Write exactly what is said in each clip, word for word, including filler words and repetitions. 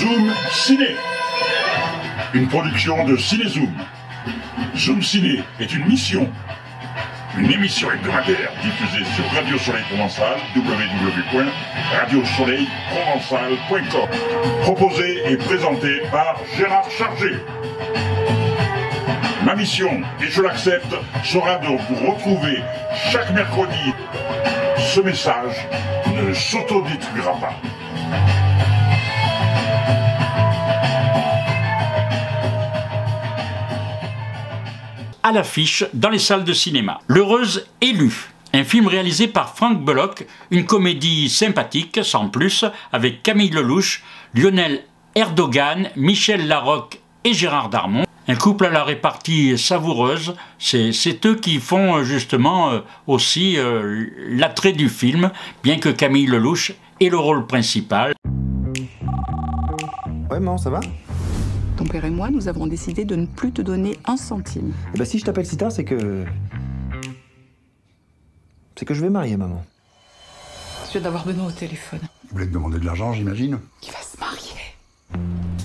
Zoom Ciné, une production de Cinézoom. Zoom Ciné est une mission, une émission hebdomadaire diffusée sur Radio Soleil Provençal, w w w point radio soleil provençal point com, proposée et présentée par Gérard Chargé. Ma mission, et je l'accepte, sera de vous retrouver chaque mercredi. Ce message ne s'autodétruira pas. À l'affiche dans les salles de cinéma. L'heureuse élue, un film réalisé par Frank Bullock, une comédie sympathique, sans plus, avec Camille Lelouch, Lionel Erdogan, Michel Larocque et Gérard Darmon. Un couple à la répartie savoureuse, c'est eux qui font justement euh, aussi euh, l'attrait du film, bien que Camille Lelouch ait le rôle principal. Ouais, maman, ça va? Ton père et moi, nous avons décidé de ne plus te donner un centime. Eh ben, si je t'appelle Sita, c'est que... C'est que je vais marier, maman. Je viens d'avoir Benoît au téléphone. Il voulait te demander de l'argent, j'imagine. Il va se marier.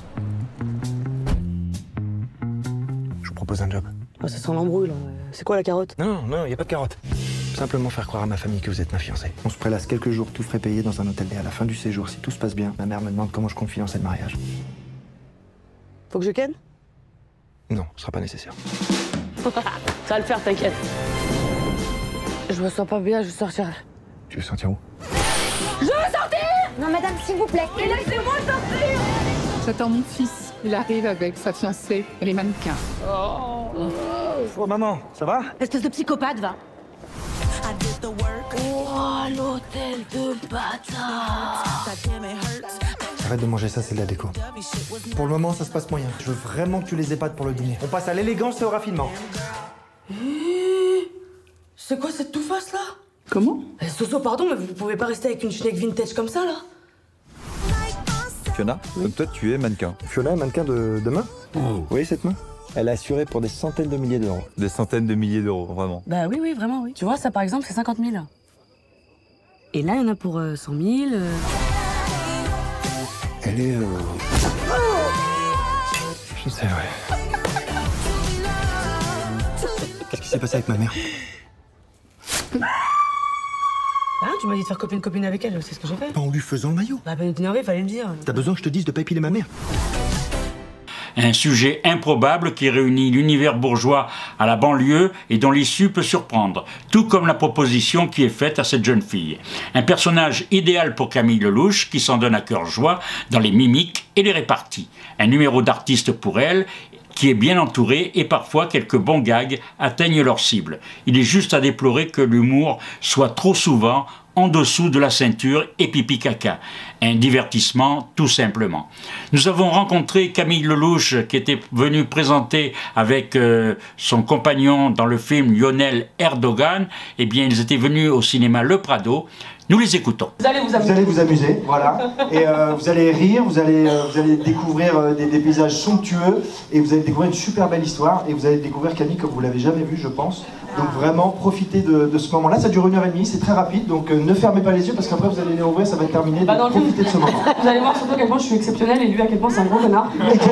Je vous propose un job. Oh, ça sent l'embrouille, là. C'est quoi la carotte? Non, non, il n'y a pas de carotte. Simplement faire croire à ma famille que vous êtes ma fiancée. On se prélasse quelques jours, tout frais payé dans un hôtel. Et à la fin du séjour, si tout se passe bien, ma mère me demande comment je compte financer le mariage. Faut que je ken? Non, ce sera pas nécessaire. Ça va le faire, t'inquiète. Je me sens pas bien, je vais sortir. Tu veux sortir où? Je veux sortir! Non, madame, s'il vous plaît. Mais laissez-moi sortir! J'attends mon fils. Il arrive avec sa fiancée et les mannequins. Oh. Oh, maman, ça va? Espèce de psychopathe, va. Oh, l'hôtel de bâtard! Arrête de manger ça, c'est de la déco. Pour le moment, ça se passe moyen. Je veux vraiment que tu les épates pour le dîner. On passe à l'élégance et au raffinement. C'est quoi cette tout-face, là? Comment? Eh, Soso, pardon, mais vous pouvez pas rester avec une schneck vintage comme ça, là? Fiona, oui. Donc toi, tu es mannequin. Fiona est mannequin de, de main. Oh. Vous voyez cette main? Elle est assurée pour des centaines de milliers d'euros. Des centaines de milliers d'euros, vraiment. Bah oui, oui, vraiment, oui. Tu vois, ça, par exemple, c'est cinquante mille. Et là, il y en a pour euh, cent mille. Euh... Elle est... Euh... Je sais, ouais. Qu'est-ce qui s'est passé avec ma mère? Ah, tu m'as dit de faire copine-copine avec elle, c'est ce que j'ai fait. Pas en lui faisant le maillot. Bah, pas t'énerver, fallait le dire. T'as besoin que je te dise de pas épiler ma mère? Un sujet improbable qui réunit l'univers bourgeois à la banlieue et dont l'issue peut surprendre, tout comme la proposition qui est faite à cette jeune fille. Un personnage idéal pour Camille Lelouch qui s'en donne à cœur joie dans les mimiques et les réparties. Un numéro d'artiste pour elle qui est bien entouré et parfois quelques bons gags atteignent leur cible. Il est juste à déplorer que l'humour soit trop souvent en dessous de la ceinture et pipi caca. Un divertissement tout simplement. Nous avons rencontré Camille Lelouch qui était venue présenter avec euh, son compagnon dans le film Lionel Erdogan. Eh bien, ils étaient venus au cinéma Le Prado. Nous les écoutons. Vous allez vous amuser. Vous allez vous amuser, voilà. Et euh, vous allez rire, vous allez, euh, vous allez découvrir euh, des, des paysages somptueux et vous allez découvrir une super belle histoire et vous allez découvrir Camille comme vous l'avez jamais vu, je pense. Donc vraiment, profitez de, de ce moment-là. Ça dure une heure et demie, c'est très rapide, donc euh, ne fermez pas les yeux parce qu'après vous allez les ouvrir, ça va être terminé. Bah, donc profitez de ce moment. Vous allez voir surtout à quel point je suis exceptionnelle et lui à quel point c'est un gros connard.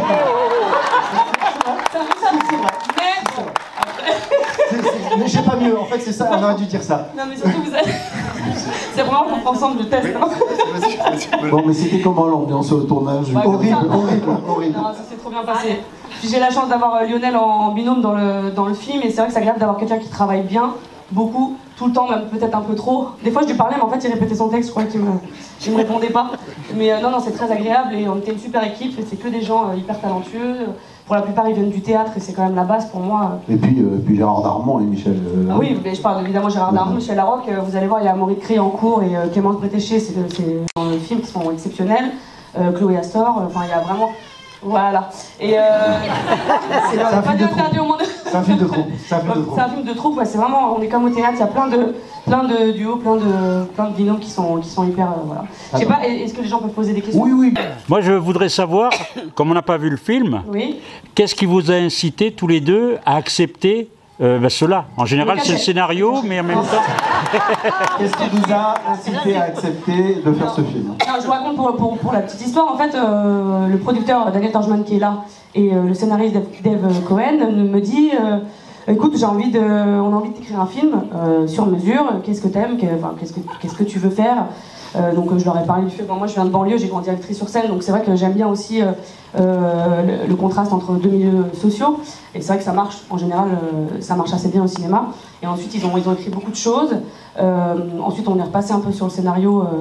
Mais j'ai pas mieux, en fait c'est ça, on aurait dû dire ça. Non mais surtout vous allez... C'est vraiment pour qu'ensemble je teste. Hein. Bon mais c'était comment l'ambiance au tournage? Bah, Horrible, ça, horrible, horrible. Non, ça s'est trop bien passé. Puis j'ai la chance d'avoir Lionel en binôme dans le, dans le film et c'est vrai que c'est agréable d'avoir quelqu'un qui travaille bien, beaucoup, tout le temps, même peut-être un peu trop. Des fois je lui parlais mais en fait il répétait son texte, je crois qu'il me, il me répondait pas. Mais euh, non, non, c'est très agréable et on était une super équipe et c'est que des gens euh, hyper talentueux. Pour la plupart, ils viennent du théâtre et c'est quand même la base pour moi. Et puis, euh, puis Gérard Darmon et Michel... Euh, ah oui, mais je parle évidemment Gérard Darmon, Michel Larocque. Euh, vous allez voir, il y a Maurice Créancourt et euh, Clémence Bretéché, c'est dans le film qui sont exceptionnels. Euh, Chloé Astor, enfin euh, il y a vraiment... Voilà. Et euh... c'est un, pas de interdit au monde. C'est un film de troupe. C'est un film de troupe. C'est un film de troupe, ouais, c'est vraiment... On est comme au théâtre, il y a plein de, plein de duos, plein de, plein de binômes qui sont, qui sont hyper... Euh, voilà. Je sais pas, est-ce que les gens peuvent poser des questions? Oui, oui. Moi, je voudrais savoir, comme on n'a pas vu le film, oui. Qu'est-ce qui vous a incité tous les deux à accepter euh, ben, Ceux-là. En général, c'est le scénario, mais en même temps... Qu'est-ce qui vous a incité à accepter de faire ce film? Non, je vous raconte pour, pour, pour la petite histoire. En fait, euh, le producteur Daniel Torjman qui est là et euh, le scénariste Dave, Dave Cohen me dit euh, écoute, j'ai envie de, on a envie d'écrire un film euh, sur mesure. Qu'est-ce que t'aimes? Enfin, qu'est-ce que qu'est-ce que tu veux faire? Euh, donc euh, je leur ai parlé du fait. Bon, moi, je viens de banlieue, j'ai grandi actrice sur scène, donc c'est vrai que j'aime bien aussi euh, euh, le, le contraste entre deux milieux sociaux. Et c'est vrai que ça marche. En général, euh, ça marche assez bien au cinéma. Et ensuite, ils ont ils ont écrit beaucoup de choses. Euh, ensuite, on est repassé un peu sur le scénario. Euh,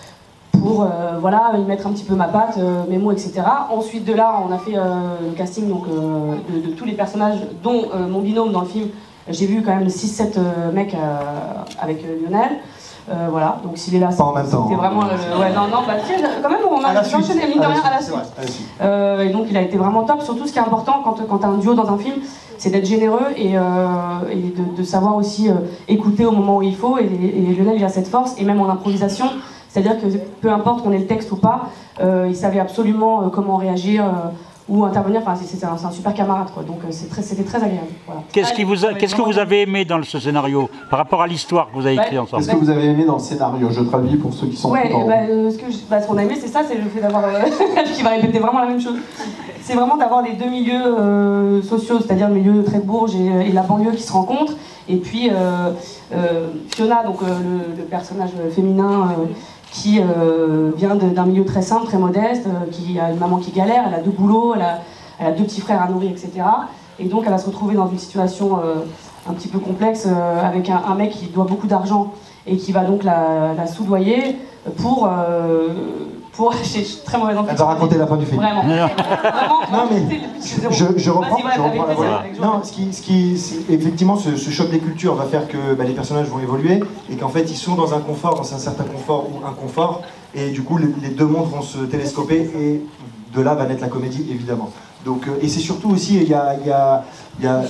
pour euh, voilà, y mettre un petit peu ma patte, euh, mes mots, et cetera. Ensuite de là, on a fait euh, le casting donc, euh, de, de tous les personnages, dont euh, mon binôme dans le film. J'ai vu quand même six sept euh, mecs euh, avec euh, Lionel. Euh, voilà, donc s'il est là, pas en même temps. C'était vraiment. Euh, ouais, non, non, bah si, quand même, on a enchaîné mine de rien à la suite. Euh, et donc il a été vraiment top. Surtout, ce qui est important quand, quand tu as un duo dans un film, c'est d'être généreux et, euh, et de, de savoir aussi euh, écouter au moment où il faut. Et, et Lionel, il a cette force, et même en improvisation. C'est-à-dire que peu importe qu'on ait le texte ou pas, euh, il savait absolument euh, comment réagir euh, ou intervenir. Enfin, c'est un, un super camarade, quoi. Donc c'était très, très agréable. Voilà. Qu'est-ce qui vous a, qu'est-ce que vous avez aimé dans ce scénario par rapport à l'histoire que vous avez écrit bah, ensemble? Qu'est-ce que vous avez aimé dans le scénario? Je traduis pour ceux qui sont ouais, en... bah, euh, ce qu'on bah, ce qu'on a aimé, c'est ça, c'est le fait d'avoir... Euh, qui va répéter vraiment la même chose. C'est vraiment d'avoir les deux milieux euh, sociaux, c'est-à-dire le milieu très Bourges et, et la banlieue qui se rencontrent. Et puis euh, euh, Fiona, donc euh, le, le personnage féminin... Euh, qui euh, vient d'un milieu très simple, très modeste, euh, qui a une maman qui galère, elle a deux boulots, elle a, elle a deux petits frères à nourrir, et cetera. Et donc elle va se retrouver dans une situation euh, un petit peu complexe euh, avec un, un mec qui doit beaucoup d'argent et qui va donc la, la soudoyer pour... Euh, pour j'ai très mauvaise ambition. Elle va raconter la fin du film. Vraiment. Non, Vraiment, non mais je, je reprends, voilà, je reprends la voilà. Non, ce qui, ce qui, effectivement, ce, ce choc des cultures va faire que bah, les personnages vont évoluer et qu'en fait ils sont dans un confort, dans un certain confort ou inconfort, et du coup les, les deux mondes vont se télescoper et de là va naître la comédie évidemment. Donc, euh, et c'est surtout aussi, il y a... Y a, y a...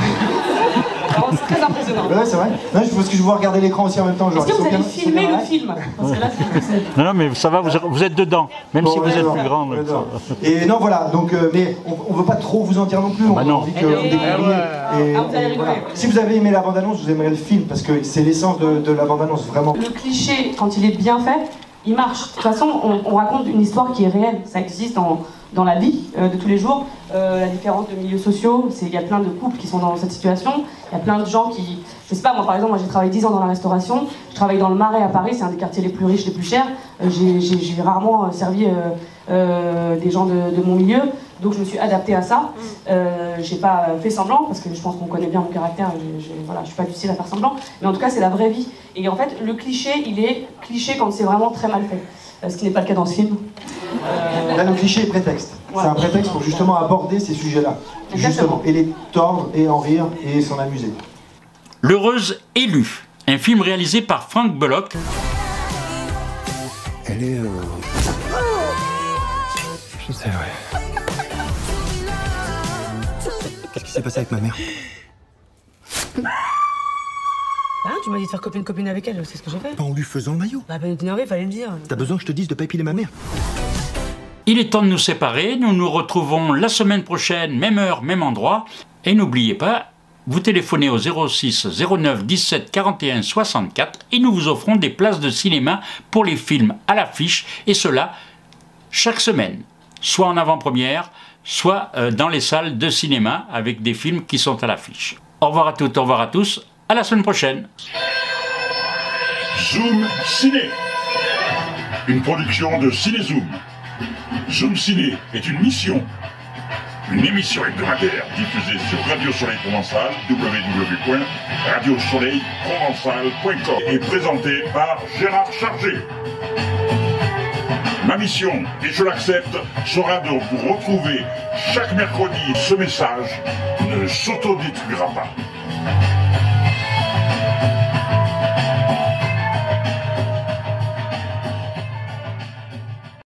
C'est très impressionnant. Ouais, c'est vrai. Non, parce que je vois regarder l'écran aussi en même temps. Est-ce que vous allez filmer le film? Parce que là, c'est... Non, non, mais ça va, vous êtes, vous êtes dedans, même bon, si vous êtes plus grand. Donc et non, voilà, donc, euh, mais on ne veut pas trop vous en dire non plus. On bah a non. envie que vous découvriez. Et, ah, vous allez voilà. Si vous avez aimé la bande-annonce, vous aimerez le film, parce que c'est l'essence de, de la bande-annonce, vraiment. Le cliché, quand il est bien fait, il marche. De toute façon, on, on raconte une histoire qui est réelle. Ça existe dans, dans la vie euh, de tous les jours. Euh, la différence de milieux sociaux, c'est il y a plein de couples qui sont dans cette situation. Il y a plein de gens qui... Je sais pas, moi par exemple, moi j'ai travaillé dix ans dans la restauration. Je travaille dans le Marais à Paris, c'est un des quartiers les plus riches, les plus chers. Euh, j'ai rarement euh, servi euh, euh, des gens de, de mon milieu. Donc je me suis adaptée à ça. Euh, j'ai pas fait semblant, parce que je pense qu'on connaît bien mon caractère. Je, je, voilà, je suis pas du style à faire semblant. Mais en tout cas, c'est la vraie vie. Et en fait, le cliché, il est cliché quand c'est vraiment très mal fait. Ce qui n'est pas le cas dans ce film. Euh... Là, le cliché est prétexte. Ouais. C'est un prétexte pour justement aborder ces sujets-là. Justement. Et les tordre, et en rire, et s'en amuser. L'heureuse élue. Un film réalisé par Frank Bullock. Elle est... Euh... Je sais, ouais. Qu'est-ce qui s'est passé avec ma mère? Ah, tu m'as dit de faire copine-copine avec elle, c'est ce que j'ai fait. Pas en lui faisant le maillot. Bah, peine t'énerver, fallait le dire. T'as besoin que je te dise de pas épiler ma mère? Il est temps de nous séparer. Nous nous retrouvons la semaine prochaine, même heure, même endroit. Et n'oubliez pas, vous téléphonez au zéro six zéro neuf dix-sept quarante et un soixante-quatre et nous vous offrons des places de cinéma pour les films à l'affiche, et cela chaque semaine, soit en avant-première, soit dans les salles de cinéma avec des films qui sont à l'affiche. Au revoir à toutes, au revoir à tous, à la semaine prochaine. Zoom Ciné, une production de Cinézoom. Zoom Ciné est une mission, une émission hebdomadaire diffusée sur Radio Soleil Provençal, w w w point radio soleil provençal point com, et présentée par Gérard Chargé. Ma mission, et je l'accepte, sera de vous retrouver chaque mercredi. Ce message ne s'autodétruira pas.